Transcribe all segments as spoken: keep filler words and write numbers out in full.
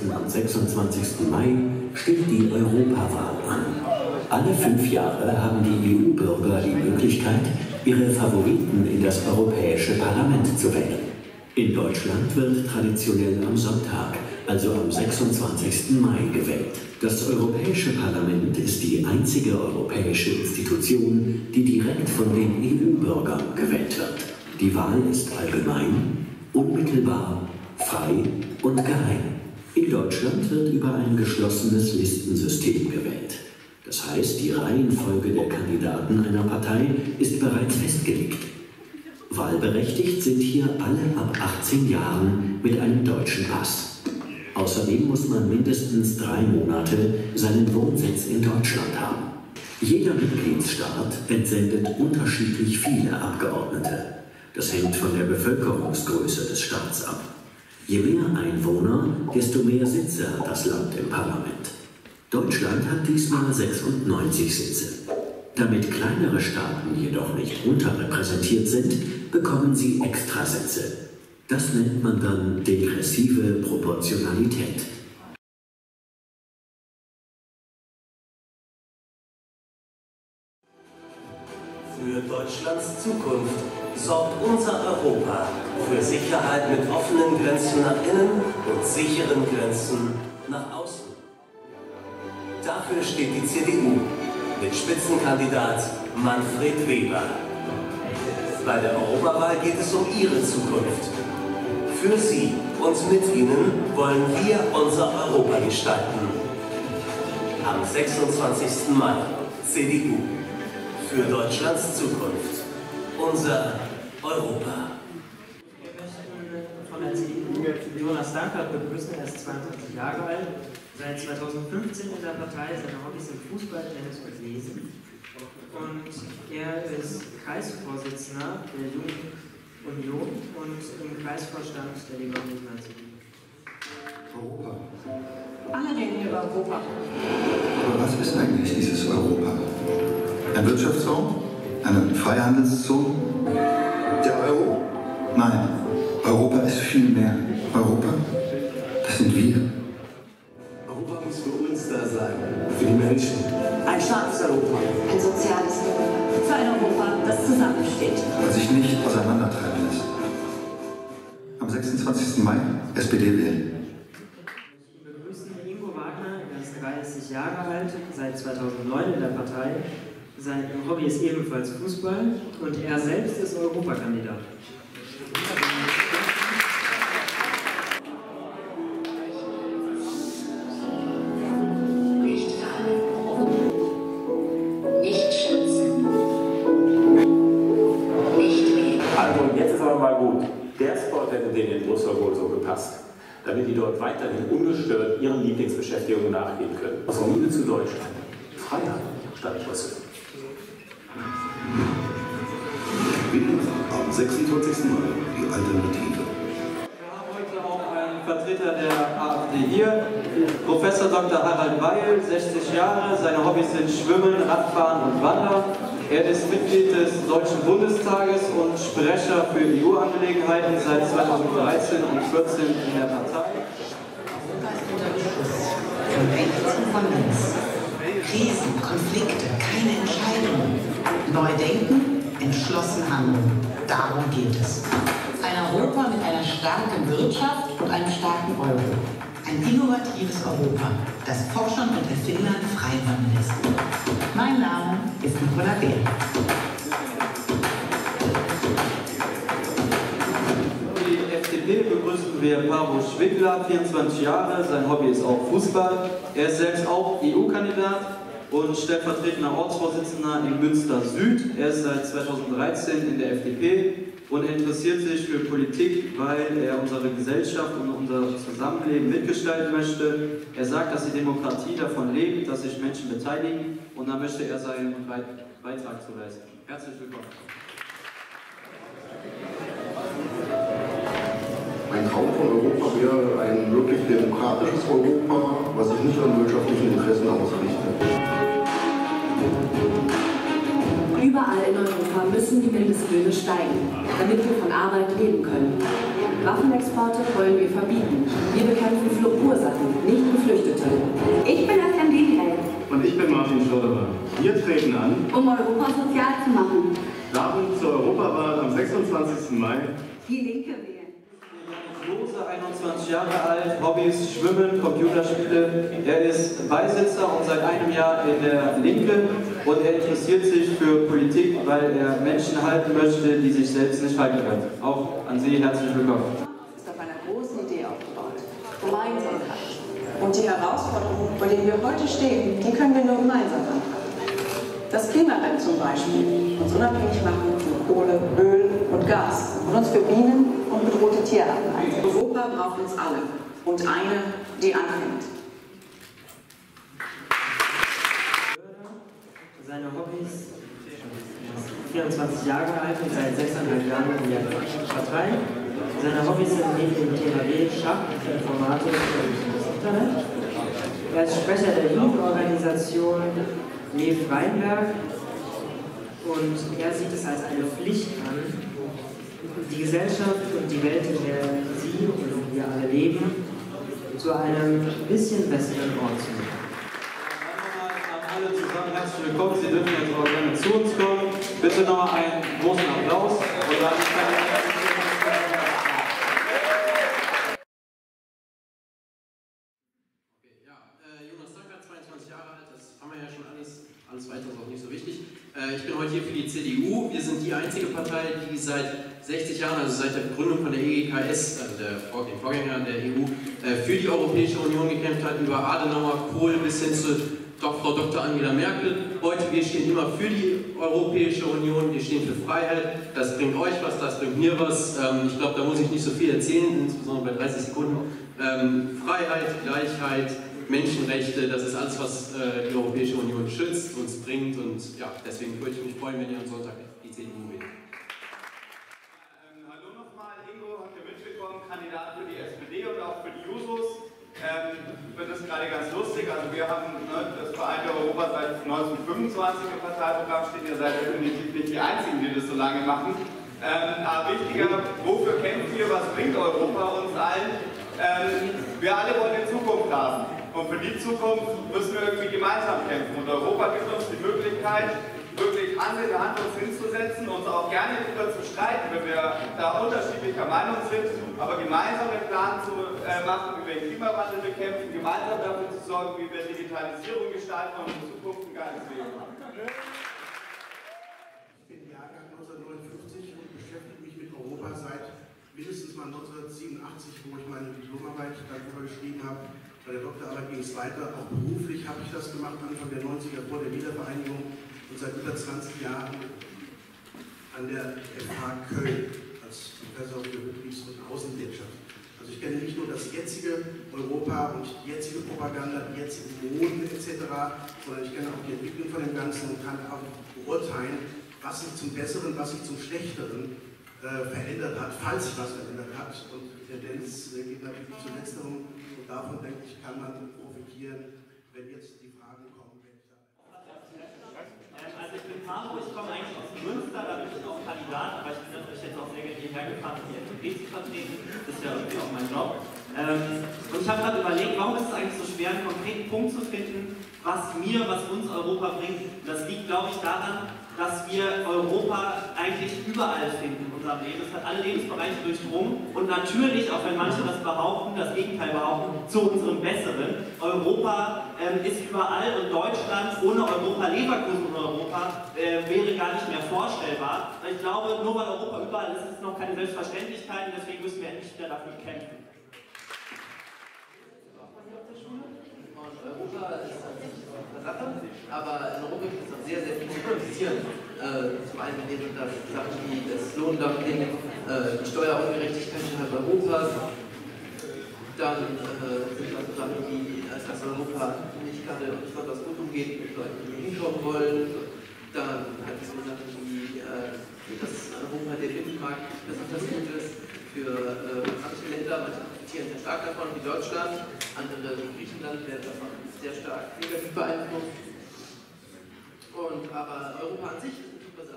am sechsundzwanzigsten Mai steht die Europawahl an. Alle fünf Jahre haben die E U-Bürger die Möglichkeit, ihre Favoriten in das Europäische Parlament zu wählen. In Deutschland wird traditionell am Sonntag, also am sechsundzwanzigsten Mai, gewählt. Das Europäische Parlament ist die einzige europäische Institution, die direkt von den E U-Bürgern gewählt wird. Die Wahl ist allgemein, unmittelbar, frei und geheim. In Deutschland wird über ein geschlossenes Listensystem gewählt. Das heißt, die Reihenfolge der Kandidaten einer Partei ist bereits festgelegt. Wahlberechtigt sind hier alle ab achtzehn Jahren mit einem deutschen Pass. Außerdem muss man mindestens drei Monate seinen Wohnsitz in Deutschland haben. Jeder Mitgliedsstaat entsendet unterschiedlich viele Abgeordnete. Das hängt von der Bevölkerungsgröße des Staats ab. Je mehr Einwohner, desto mehr Sitze hat das Land im Parlament. Deutschland hat diesmal sechsundneunzig Sitze. Damit kleinere Staaten jedoch nicht unterrepräsentiert sind, bekommen sie Extrasitze. Das nennt man dann degressive Proportionalität. Für Deutschlands Zukunft sorgt unser Europa für Sicherheit mit offenen Grenzen nach innen und sicheren Grenzen nach außen. Dafür steht die C D U mit Spitzenkandidat Manfred Weber. Bei der Europawahl geht es um Ihre Zukunft. Für Sie und mit Ihnen wollen wir unser Europa gestalten. Am sechsundzwanzigsten Mai, C D U. Für Deutschlands Zukunft. Unser Europa. Wir möchten von der C D U Jonas Dankert begrüßen. Er ist zweiundzwanzig Jahre alt, seit zweitausendfünfzehn in der Partei, seine Hobbys sind Fußball, Tennis und Lesen. Und er ist Kreisvorsitzender der Jungen Union und im Kreisvorstand der Liberalen C D U. Europa. Alle reden über Europa. Aber was ist eigentlich dieses Europa? Ein Wirtschaftsraum? Eine Freihandelszone? Der Euro? Nein, Europa ist viel mehr. Europa, das sind wir. Europa muss für uns da sein, für die Menschen. Ein starkes Europa. Ein soziales Europa. Für ein Europa, das zusammensteht. Und sich nicht auseinandertreiben lässt. Am sechsundzwanzigsten Mai S P D wählen. Wir begrüßen Ingo Wagner, er ist dreißig Jahre alt, seit zweitausendneun in der Partei. Sein Hobby ist ebenfalls Fußball und er selbst ist Europakandidat. Nicht fallen. Nicht schützen. Nicht wählen. Also und jetzt ist aber mal gut. Der Sport hätte denen in Brüssel wohl so gepasst, damit die dort weiterhin ungestört ihren Lieblingsbeschäftigungen nachgehen können. Aus Liebe zu Deutschland. Freiheit statt Brüssel. Am sechsundzwanzigsten Mai die Alternative. Wir haben heute auch einen Vertreter der A f D hier, Professor Doktor Harald Weil, sechzig Jahre, seine Hobbys sind Schwimmen, Radfahren und Wandern. Er ist Mitglied des Deutschen Bundestages und Sprecher für E U-Angelegenheiten seit zweitausenddreizehn und zweitausendvierzehn in der Partei. Europa ist unter Beschuss. Von rechts und von links. Krisen, Konflikte, keine Entscheidungen. Neu denken, entschlossen handeln. Darum geht es. Ein Europa mit einer starken Wirtschaft und einem starken Euro. Ein innovatives Europa, das Forschern und Erfindern freiräumen lässt. Mein Name ist Nicola Beer. Für die F D P begrüßen wir Paro Schwigler, vierundzwanzig Jahre, sein Hobby ist auch Fußball. Er ist selbst auch E U-Kandidat und stellvertretender Ortsvorsitzender in Münster Süd. Er ist seit zweitausenddreizehn in der F D P und interessiert sich für Politik, weil er unsere Gesellschaft und unser Zusammenleben mitgestalten möchte. Er sagt, dass die Demokratie davon lebt, dass sich Menschen beteiligen und da möchte er seinen Beitrag zu leisten. Herzlich willkommen. Mein Traum von Europa wäre ein wirklich demokratisches Europa, was sich nicht an wirtschaftlichen Interessen ausrichtet. Überall in Europa müssen die Mindestlöhne steigen, damit wir von Arbeit leben können. Waffenexporte wollen wir verbieten. Wir bekämpfen Fluchtursachen, nicht Geflüchtete. Ich bin F M D L. Und ich bin Martin Schlotterer. Wir treten an, um Europa sozial zu machen. Darum zur Europawahl am sechsundzwanzigsten Mai. Die Linke wählen. Klose, einundzwanzig Jahre alt, Hobbys, Schwimmen, Computerspiele. Er ist Beisitzer und seit einem Jahr in der Linke und er interessiert sich für Politik, weil er Menschen halten möchte, die sich selbst nicht halten können. Auch an Sie herzlich willkommen. Ist auf einer großen Idee aufgebaut. Gemeinsamkeit. Und die Herausforderungen, vor denen wir heute stehen, die können wir nur gemeinsam anpacken. Das Klimarecht zum Beispiel, uns unabhängig machen von Kohle, Öl und Gas und uns für Bienen und bedrohte Tierarten einsetzen. Europa braucht uns alle und eine, die anfängt. Seine Hobbys, vierundzwanzig Jahre alt und seit sechseinhalb Jahren in der Partei. Seine Hobbys sind neben dem T H W, Schach, Informatik und das Internet. Er ist Sprecher der Jugendorganisation Lev Reinberg und er sieht es als eine Pflicht an, die Gesellschaft und die Welt, in der Sie und wir alle leben, zu einem bisschen besseren Ort zu machen. Alle zusammen herzlich willkommen. Sie dürfen jetzt auch gerne zu uns kommen. Bitte noch einen großen Applaus. Und dann Jonas Dankert, zweiundzwanzig Jahre alt, das haben wir ja schon alles, alles weitere ist auch nicht so wichtig. Ich bin heute hier für die C D U. Wir sind die einzige Partei, die seit sechzig Jahren, also seit der Gründung von der E G K S, also der, den Vorgängern der E U, für die Europäische Union gekämpft hat, über Adenauer, Kohl bis hin zu Frau Doktor Angela Merkel. Heute, wir stehen immer für die Europäische Union, wir stehen für Freiheit. Das bringt euch was, das bringt mir was. Ich glaube, da muss ich nicht so viel erzählen, insbesondere bei dreißig Sekunden. Freiheit, Gleichheit, Menschenrechte, das ist alles, was äh, die Europäische Union schützt, uns bringt und ja, deswegen würde ich mich freuen, wenn ihr am Sonntag die C D U wählt. Ähm, hallo nochmal, Ingo, habt ihr mitbekommen, Kandidat für die S P D und auch für die Jusos. Ähm, ich finde das gerade ganz lustig, also wir haben ne, das Vereinte Europa seit neunzehnhundertfünfundzwanzig im Parteiprogramm stehen, ihr seid definitiv nicht die Einzigen, die das so lange machen. Ähm, aber wichtiger, wofür kämpfen wir, was bringt Europa uns allen? Ähm, wir alle wollen eine Zukunft haben. Und für die Zukunft müssen wir irgendwie gemeinsam kämpfen. Und Europa gibt uns die Möglichkeit, wirklich Hand in Hand uns hinzusetzen, uns auch gerne darüber zu streiten, wenn wir da unterschiedlicher Meinung sind, aber gemeinsam einen Plan zu äh, machen, wie wir den Klimawandel bekämpfen, gemeinsam dafür zu sorgen, wie wir Digitalisierung gestalten und in Zukunft ein geiles Leben haben. Ich bin Jahrgang neunzehnhundertneunundfünfzig und beschäftige mich mit Europa seit mindestens mal neunzehnhundertsiebenundachtzig, wo ich meine Diplomarbeit darüber geschrieben habe. Bei der Doktorarbeit ging es weiter. Auch beruflich habe ich das gemacht, Anfang der neunziger vor der Wiedervereinigung und seit über zwanzig Jahren an der F H Köln als Professor für Betriebs- und Außenwirtschaft. Also ich kenne nicht nur das jetzige Europa und die jetzige Propaganda, die jetzigen Moden et cetera, sondern ich kenne auch die Entwicklung von dem Ganzen und kann auch beurteilen, was sich zum Besseren, was sich zum Schlechteren äh, verändert hat, falls sich was verändert hat. Und die Tendenz äh, geht natürlich zu Letzterem. Und davon, denke ich, kann man profitieren, wenn jetzt die Fragen kommen. Also ich bin Pablo, ich komme eigentlich aus Münster, da bin ich auch Kandidat, aber ich bin natürlich jetzt auch sehr gerne hierher gefahren, um die F D P zu vertreten. Das ist ja irgendwie auch mein Job. Ähm, und ich habe gerade überlegt, warum ist es eigentlich so schwer, einen konkreten Punkt zu finden, was mir, was uns Europa bringt. Das liegt, glaube ich, daran, dass wir Europa eigentlich überall finden in unserem Leben. Es hat alle Lebensbereiche durchdrungen und natürlich, auch wenn manche das behaupten, das Gegenteil behaupten, zu unserem Besseren. Europa ähm, ist überall und Deutschland ohne Europa, Leverkusen ohne Europa, äh, wäre gar nicht mehr vorstellbar. Ich glaube, nur weil Europa überall ist, ist es noch keine Selbstverständlichkeit und deswegen müssen wir endlich wieder dafür kämpfen. Und Europa ist an sich eine Sache, aber in Europa gibt es noch sehr, sehr viel zu kritisieren. Äh, zum einen wären das Sachen wie das Lohndumping, äh, die Steuerungerechtigkeit innerhalb Europas, dann äh, sind das so Sachen wie, äh, dass Europa nicht gerade besonders gut umgeht mit Leuten, die hinkommen wollen, dann hat es so Sachen wie, äh, dass Europa der Binnenmarkt besonders gut ist für äh, manche Länder, manche profitieren sehr stark davon, wie Deutschland, andere wie Griechenland werden davon sehr stark negativ beeinflusst. Und, aber Europa an sich ist eine super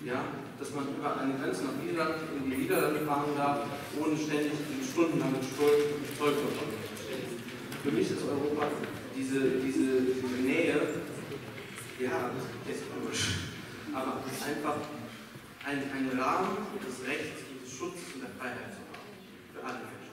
ja, dass man über eine Grenze nach Niederland, in die Niederlande fahren darf, ohne ständig stundenlange Zollkontrollen zu stehen. Für mich ist Europa diese, diese, diese Nähe, ja, ist komisch, aber einfach ein, ein Rahmen des Rechts, des Schutzes und der Freiheit zu haben. Für alle Menschen.